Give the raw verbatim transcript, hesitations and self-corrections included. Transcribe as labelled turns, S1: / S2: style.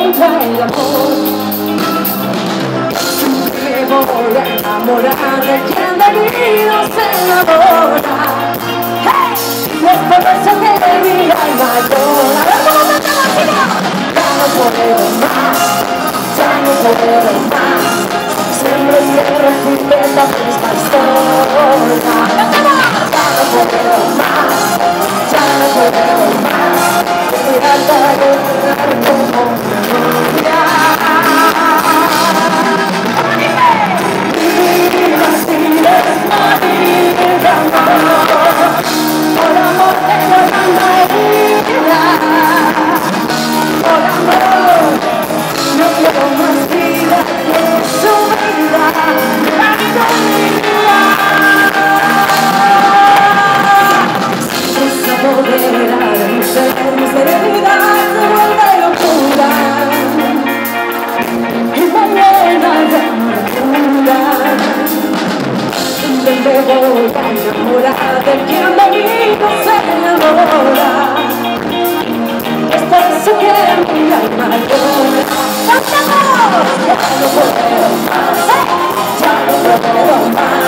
S1: contra el amor. Me voy a enamorar de quien de mí no se enamora. ¡Hey! Es por eso que mi alma llora. Ya no puedo más, ya no puedo más. Siempre se repite la misma historia. Ya no puedo más, ya no puedo más. Estoy harta de llorar como memoria. Mi vacío es morir de amor. Por amor tengo tanta herida. Por amor no quiero más vida que su vida. La vida es mi vida. Si se apodera de mi ser, mi serenidad se vuelve locura. Y me llena de amargura. Me voy a enamorar de quien de mí no se enamora. Es por eso que mi alma llora. ¡Cantamos! Ya no puedo más, ya no puedo más.